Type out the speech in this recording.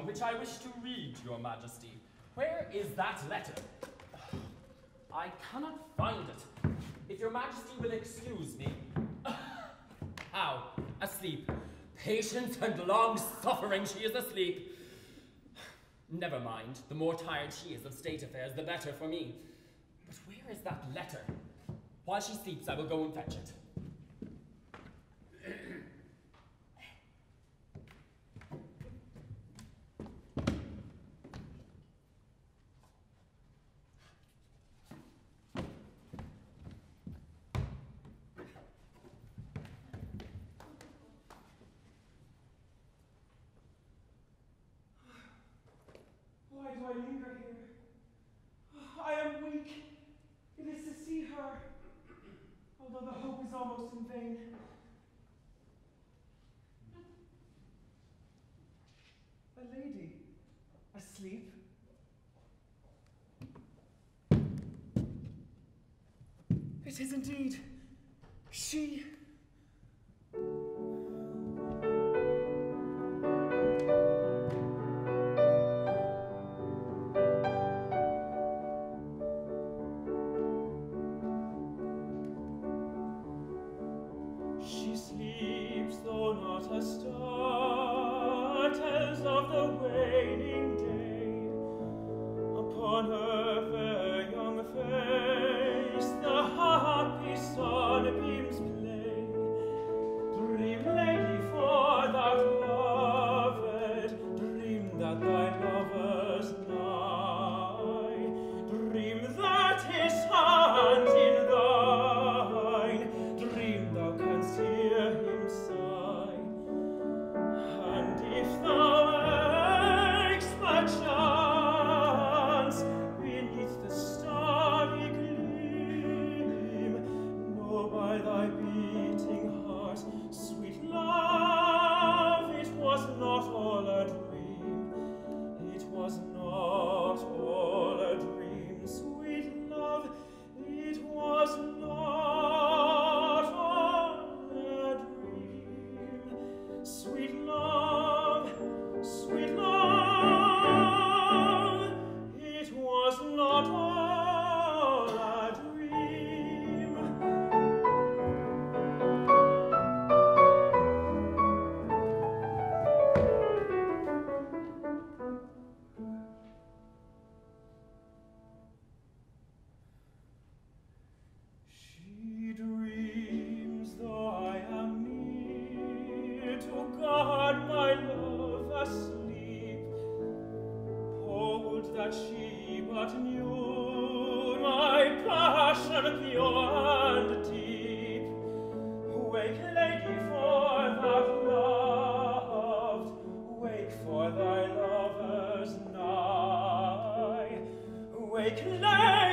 which I wish to read, your majesty. Where is that letter? I cannot find it. If your majesty will excuse me. How? Asleep. Patient and long-suffering, she is asleep. Never mind. The more tired she is of state affairs, the better for me. But where is that letter? While she sleeps, I will go and fetch it. Why do I linger here? I am weak. It is to see her, although the hope is almost in vain. A lady, asleep. It is indeed she. Wake, lady!